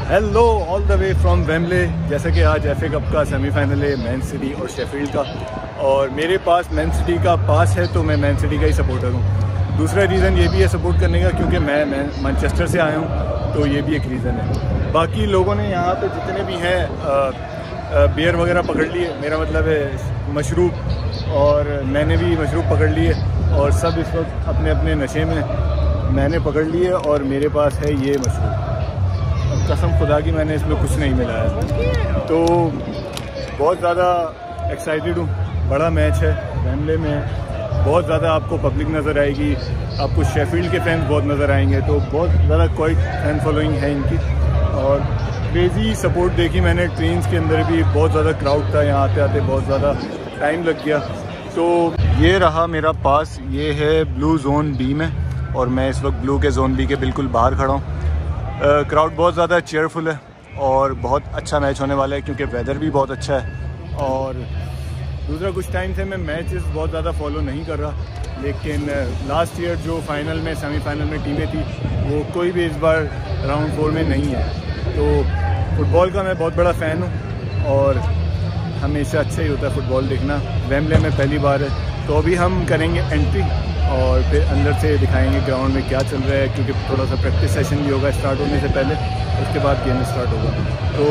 Hello all the way from Wembley. जैसा कि आज FA कप का सेमीफाइनल है मैन सिटी और शेफील्ड का, और मेरे पास मैन सिटी का पास है तो मैं मैन सिटी का ही सपोर्टर हूँ। दूसरा रीज़न ये भी है सपोर्ट करने का क्योंकि मैं मैनचेस्टर से आया हूँ, तो ये भी एक रीज़न है। बाकी लोगों ने यहाँ पे जितने भी हैं बियर वगैरह पकड़ लिए, मेरा मतलब है मशरूब, और मैंने भी मशरूब पकड़ लिए और सब इस वक्त अपने अपने नशे में मैंने पकड़ लिए और मेरे पास है ये मशरूब। कसम खुदा की मैंने इसमें कुछ नहीं मिलाया, तो बहुत ज़्यादा एक्साइटेड हूँ। बड़ा मैच है वेम्बले में, बहुत ज़्यादा आपको पब्लिक नज़र आएगी, आपको शेफील्ड के फैंस बहुत नज़र आएंगे, तो बहुत ज़्यादा क्वाइट फैन फॉलोइंग है इनकी। और क्रेज़ी सपोर्ट देखी मैंने, ट्रेन्स के अंदर भी बहुत ज़्यादा क्राउड था, यहाँ आते आते बहुत ज़्यादा टाइम लग गया। तो ये रहा मेरा पास, ये है ब्लू जोन बी में और मैं इस वक्त ब्लू के जोन बी के बिल्कुल बाहर खड़ा हूँ। क्राउड बहुत ज़्यादा चेयरफुल है और बहुत अच्छा मैच होने वाला है क्योंकि वेदर भी बहुत अच्छा है। और दूसरा, कुछ टाइम से मैं मैचेस बहुत ज़्यादा फॉलो नहीं कर रहा, लेकिन लास्ट ईयर जो फाइनल में सेमीफाइनल में टीमें थी वो कोई भी इस बार राउंड 4 में नहीं है। तो फुटबॉल का मैं बहुत बड़ा फ़ैन हूँ और हमेशा अच्छा ही होता है फुटबॉल देखना। वेम्बले में पहली बार है, तो अभी हम करेंगे एंट्री और फिर अंदर से दिखाएंगे ग्राउंड में क्या चल रहा है, क्योंकि थोड़ा सा प्रैक्टिस सेशन भी होगा स्टार्ट होने से पहले, उसके बाद गेम स्टार्ट होगा। तो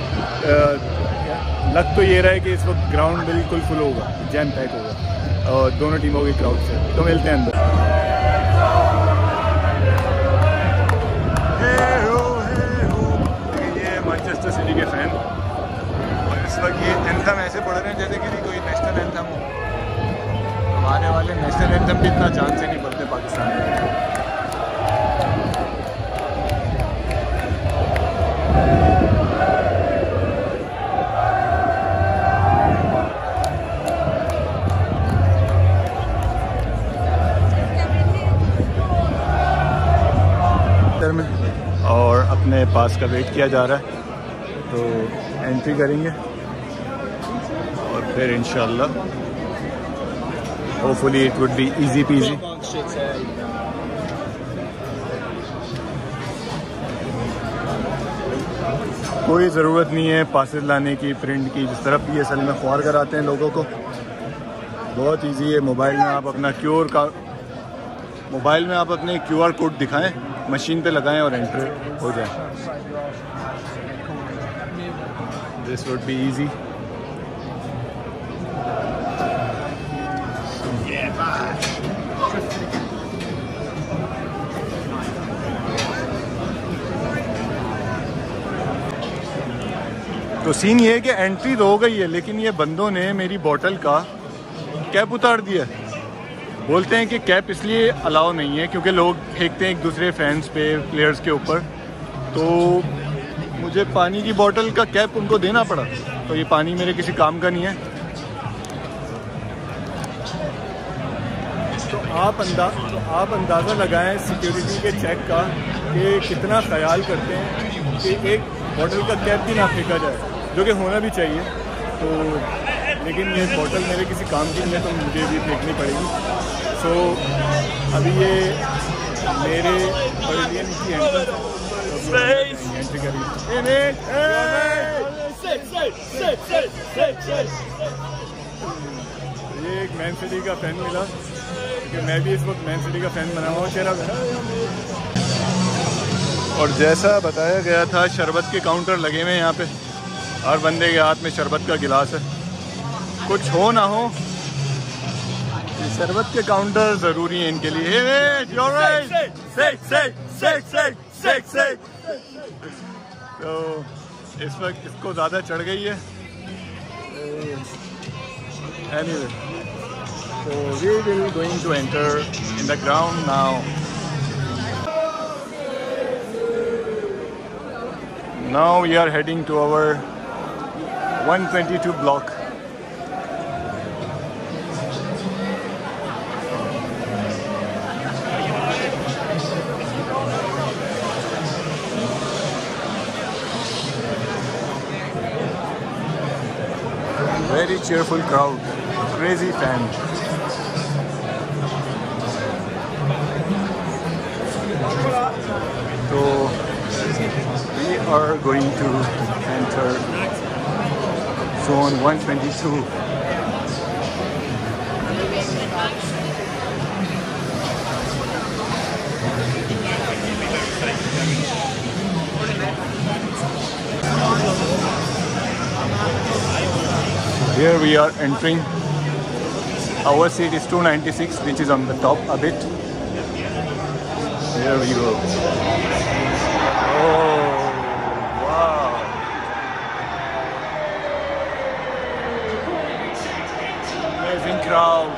लग तो ये रहा है कि इस वक्त ग्राउंड बिल्कुल फुल होगा, जैम पैक होगा और दोनों टीमों की क्राउड से। तो मिलते हैं अंदर। ये मैनचेस्टर सिटी के फैन और इस वक्त ये एंथम ऐसे पढ़ रहे हैं जैसे कि कोई नेशनल एंथम हो। हमारे वाले नेशनल एंथम भी इतना जान से नहीं पढ़ते पाकिस्तान में। और अपने पास का वेट किया जा रहा है, तो एंट्री करेंगे और फिर इंशाल्लाह hopefully it would be easy peasy। कोई ज़रूरत नहीं है पासेस लाने की, प्रिंट की, जिस तरह PSL में ख्वार कराते हैं लोगों को। बहुत इजी है, मोबाइल में आप अपना मोबाइल में आप अपने QR कोड दिखाएं, मशीन पे लगाएं और एंटर हो जाए। This would be easy. तो सीन ये है कि एंट्री तो हो गई है, लेकिन ये बंदों ने मेरी बोतल का कैप उतार दिया। बोलते हैं कि कैप इसलिए अलाउ नहीं है क्योंकि लोग फेंकते हैं एक दूसरे फैंस पे, प्लेयर्स के ऊपर, तो मुझे पानी की बोतल का कैप उनको देना पड़ा। तो ये पानी मेरे किसी काम का नहीं है। तो आप अंदाज़ा लगाएं सिक्योरिटी के चेक का कि कितना ख्याल करते हैं कि एक बोतल का कैप भी ना फेंका जाए, जो कि होना भी चाहिए। तो लेकिन ये बोतल मेरे किसी काम की नहीं है, तो मुझे भी फेंकनी पड़ेगी। सो अभी ये मेरे पवेलियन की एंट्री करेगी। ये एक मैन सिटी का फैन मिला, क्योंकि मैं भी इस वक्त मैन सिटी का फैन बना हुआ चेहरा। और जैसा बताया गया था, शरबत के काउंटर लगे हुए हैं यहाँ पे, हर बंदे के हाथ में शरबत का गिलास है। कुछ हो ना हो, शरबत के काउंटर ज़रूरी है इनके लिए। तो इस वक्त इसको ज़्यादा चढ़ गई है। Anyway, so we will going to enter in the ground now. Now we are heading to our 122 block. Very cheerful crowd, crazy fans. तो are going to enter zone 122. Here we are entering. Our seat is 296, which is on the top a bit. Here we go. Oh, wow. Amazing crowd.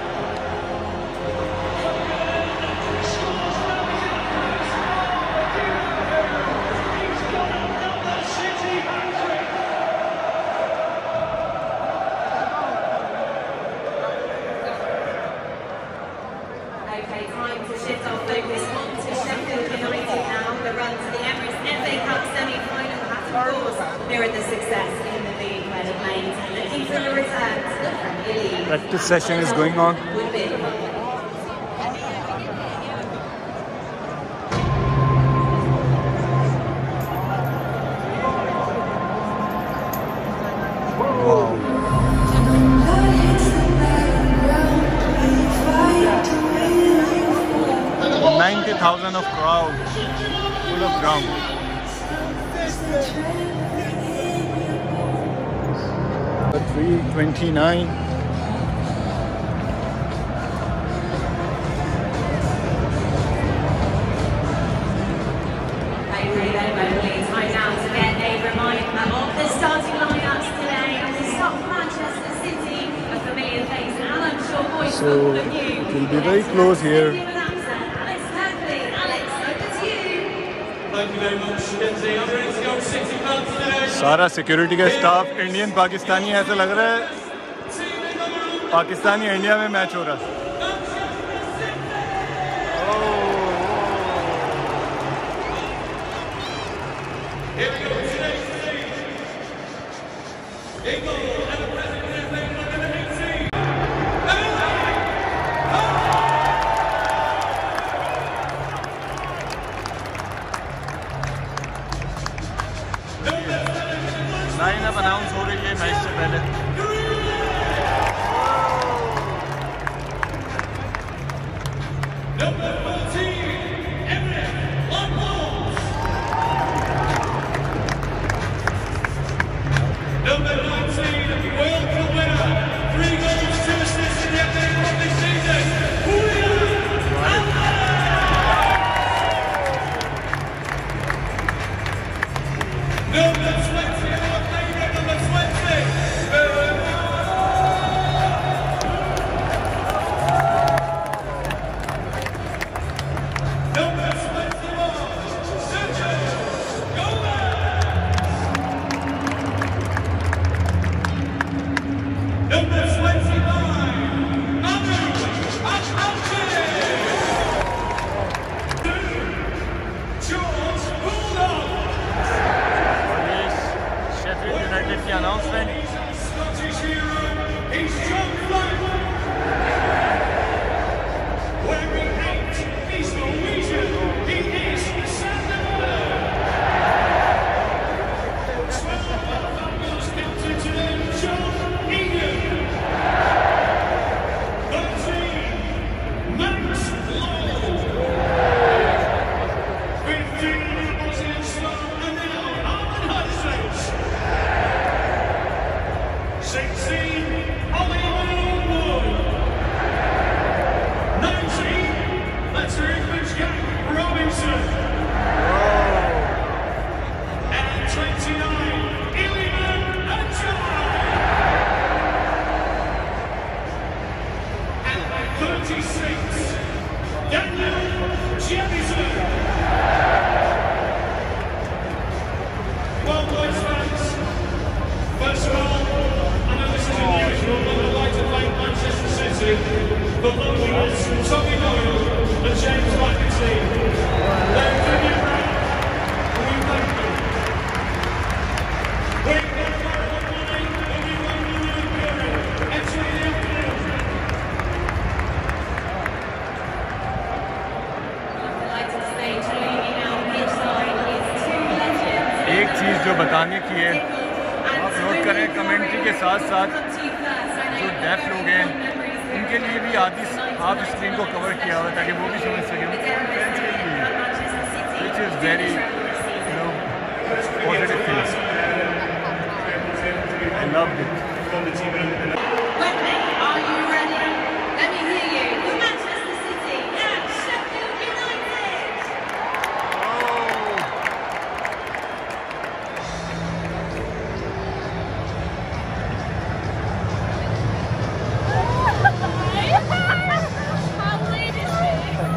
Okay, time to shift our focus on to Sheffield United now. The run to the Emirates FA Cup semi-final has, of course, mirrored the success in the league where the Flames are looking for a return to the Premier League. Practice session is going on. Wow. 90,000 of crowd, full of ground. 329. Time now to get a reminder of the starting lineups today. And we'll start with Manchester City, a familiar face, and I'm sure boys So it will be very close here. सारा security का staff Indian Pakistani, ऐसा लग रहा है Pakistani India में match हो रहा है। लाइनअप अनाउंस हो रही है मैच से पहले। चीज़ जो बताने की है आप नोट करें, कमेंट्री के साथ साथ जो डेफ लोग हैं उनके लिए भी आधी हाफ स्क्रीन को कवर किया हुआ ताकि वो भी समझ सकें, which is very positive things. I love it. Wembley, are you ready? Let me hear you for Manchester City and Sheffield United. How weird is this?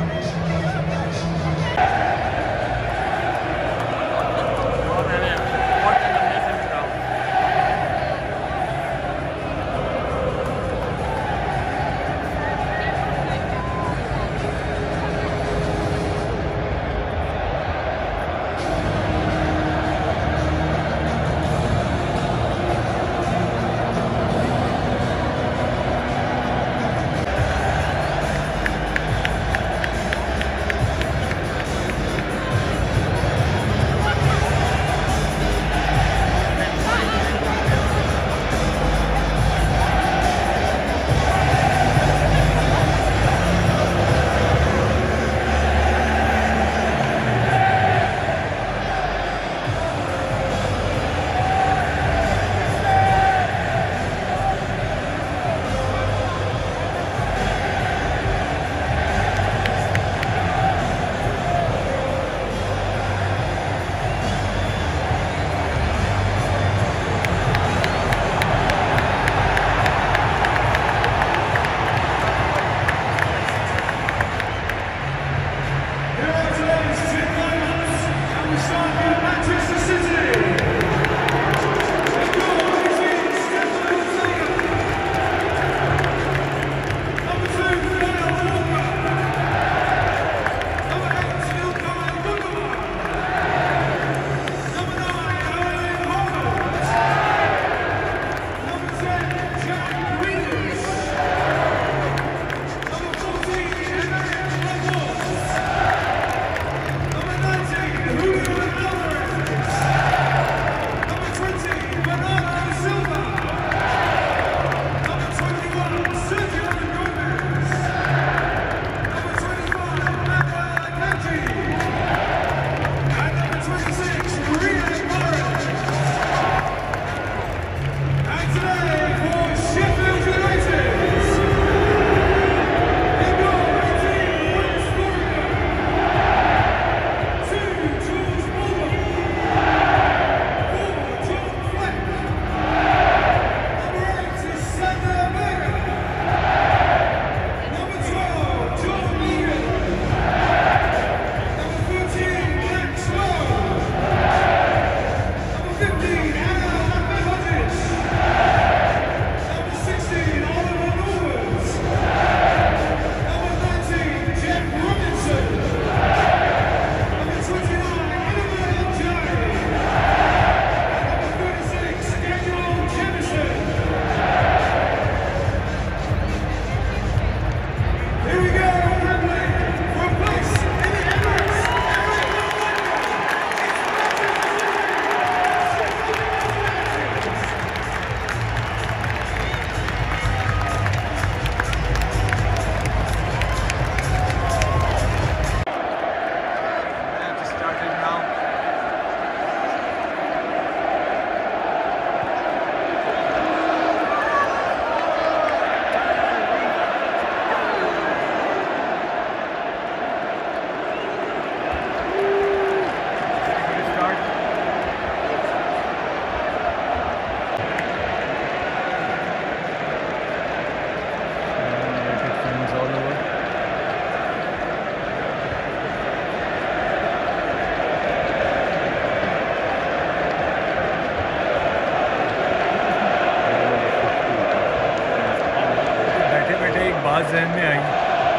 बात जहन में आई,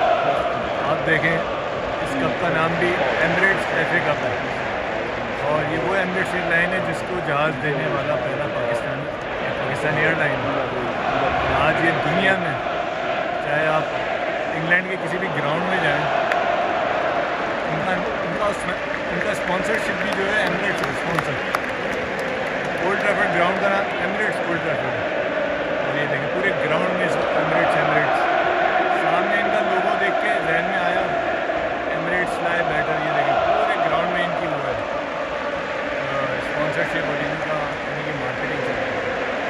आप देखें इस कप का नाम भी एमिरेट्स FA कप है और ये वो एमिरेट्स एयरलाइन है जिसको जहाज़ देने वाला पहला पाकिस्तानी एयरलाइन है। आज ये दुनिया में चाहे आप इंग्लैंड के किसी भी ग्राउंड में जाएं, उनका स्पॉन्सरशिप भी जो है Emirates sponsor Emirates Old Trafford, और ये देखें पूरे ग्राउंड में एमिरेट्स सामने इनका लोगो देख के जहन में आया एमिरेट्स फ्लाई बेटर। ये देखें पूरे ग्राउंड में इनकी वो है स्पॉन्सरशिप और इनका इनकी मार्केटिंग चल रही है।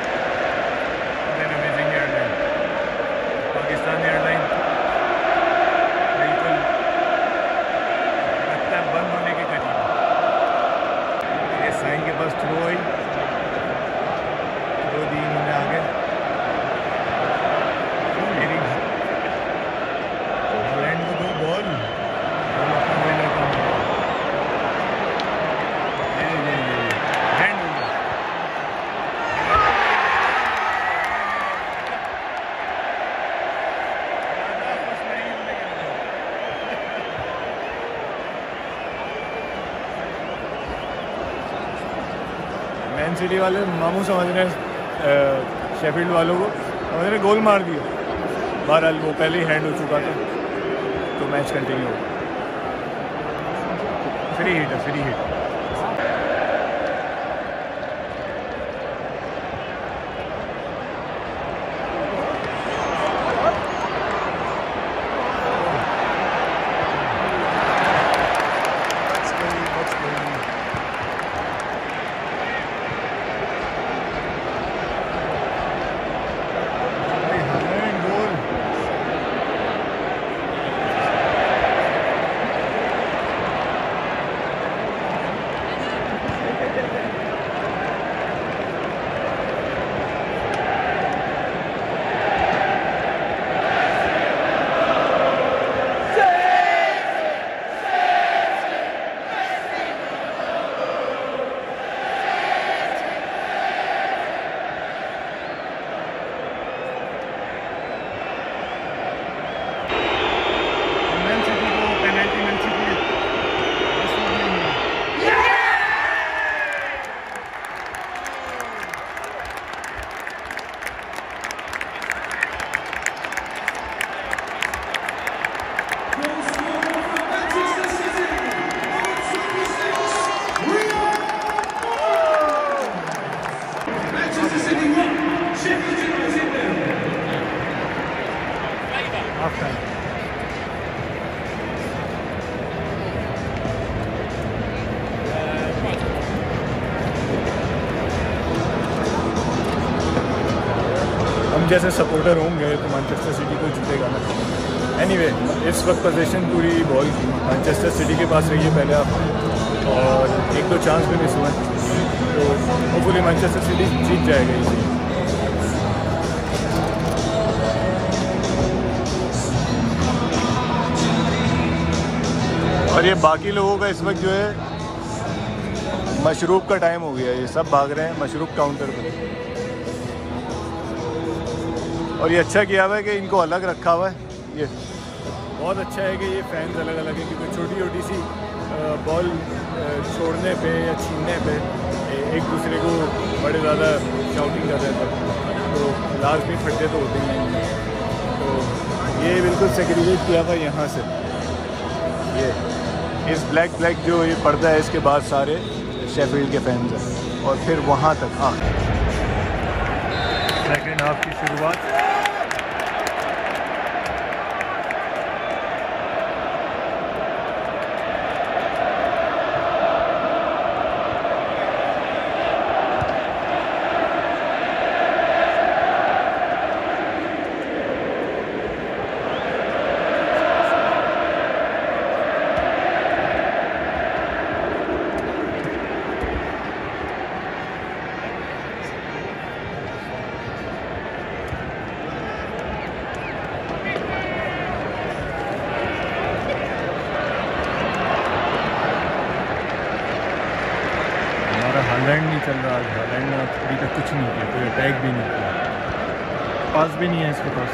अमेजिंग एयरलाइन, पाकिस्तान एयरलाइन बिल्कुल लगता है बंद होने के करीब। ये साइन के पास थ्रो आई, थ्रो दी इन्होंने आगे। हॉलैंड को दो बॉल, मैन सिटी वाले मामू समझ रहे हैं शेफील्ड वालों को, समझ रहे गोल मार दिया। बहरहाल वो पहले ही हैंड हो चुका था तो मैच कंटिन्यू हो। फ्री हिट है, फ्री हिट। जैसे सपोर्टर होंगे तो मैनचेस्टर सिटी को जीतेगा ना। एनीवे, इस वक्त पोजीशन पूरी बॉल मैनचेस्टर सिटी के पास रही है पहले आप, और एक दो चांस भी मिस हुए, तो होपफुली मैनचेस्टर सिटी जीत जाएगा इसी। और ये बाकी लोगों का इस वक्त जो है मशरूब का टाइम हो गया, ये सब भाग रहे हैं मशरूब काउंटर पर। और ये अच्छा किया हुआ है कि इनको अलग रखा हुआ है, ये बहुत अच्छा है कि ये फैंस अलग अलग है, क्योंकि छोटी छोटी सी बॉल छोड़ने पे या छीनने पे एक दूसरे को बड़े ज़्यादा शाउटिंग कर रहे थे, तो लाजमी फटते तो होते ही हैं। तो ये बिल्कुल सेग्रीगेट किया हुआ यहाँ से, ये इस ब्लैक जो ये पर्दा है इसके बाद सारे शेफील्ड के फैंस हैं, और फिर वहाँ तक सेकेंड हाफ की शुरुआत। हॉलैंड नहीं चल रहा, हॉलैंड ने अभी तक कुछ नहीं किया, कोई अटैक भी नहीं किया, पास भी नहीं है इसके पास।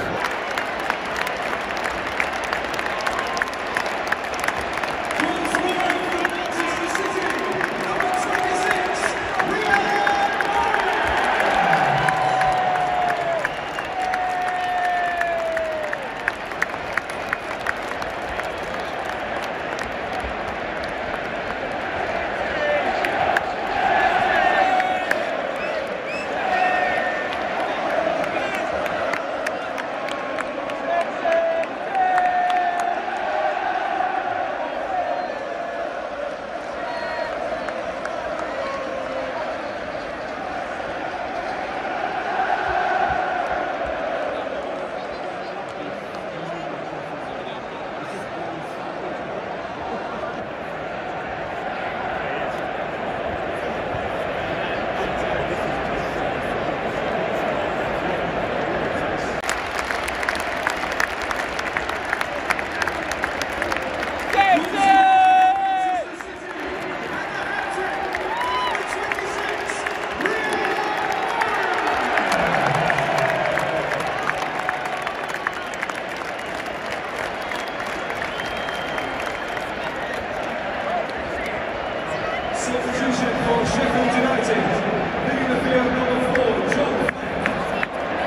substitution for Sheffield United. Leading the field, number 4, John Fleck.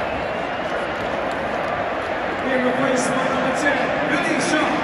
Being replaced by number 10, Billy Sharp.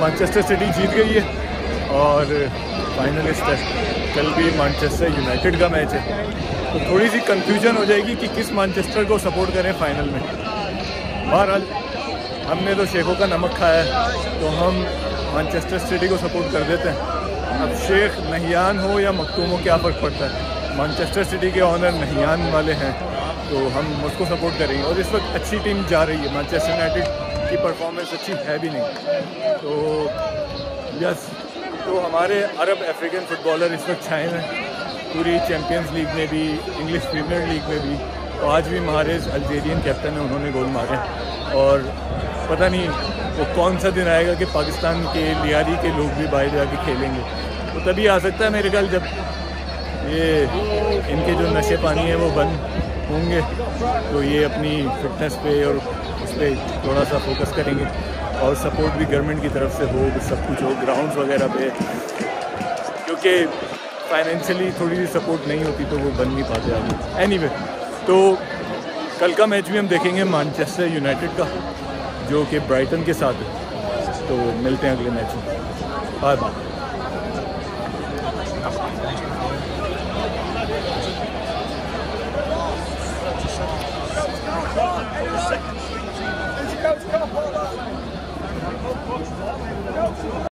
Manchester City जीत गई है और फाइनलिस्ट है। कल भी मैनचेस्टर यूनाइटेड का मैच है, तो थोड़ी सी कंफ्यूजन हो जाएगी कि किस मैनचेस्टर को सपोर्ट करें फाइनल में। बहरहाल हमने तो शेखों का नमक खाया है, तो हम मैनचेस्टर सिटी को सपोर्ट कर देते हैं। अब शेख नहियान हो या मखतूम हो, क्या फ़र्क पड़ता है। मैनचेस्टर सिटी के ऑनर नहियान वाले हैं, तो हम उसको सपोर्ट करेंगे। और इस वक्त अच्छी टीम जा रही है, मैनचेस्टर यूनाइटेड की परफॉर्मेंस अच्छी है भी नहीं। तो यस, तो हमारे अरब अफ्रीकन फुटबॉलर इस वक्त छाए हैं पूरी चैम्पियंस लीग में भी, इंग्लिश प्रीमियर लीग में भी। तो आज भी माहरेज अल्जेरियन कैप्टन है, उन्होंने गोल मारे। और पता नहीं वो कौन सा दिन आएगा कि पाकिस्तान के लियारी के लोग भी बाहर जाके खेलेंगे। तो तभी आ सकता है मेरे ख्याल, जब ये इनके जो नशे पानी है वो बंद होंगे, तो ये अपनी फिटनेस पे और उस पर थोड़ा सा फोकस करेंगे। और सपोर्ट भी गवर्नमेंट की तरफ से हो, सब कुछ हो ग्राउंड्स वगैरह पे, क्योंकि फाइनेंशियली थोड़ी सी सपोर्ट नहीं होती तो वो बन नहीं पाते आगे। एनीवे, तो कल का मैच भी हम देखेंगे मैनचेस्टर यूनाइटेड का, जो कि ब्राइटन के साथ है। तो मिलते हैं अगले मैच में। Bye bye.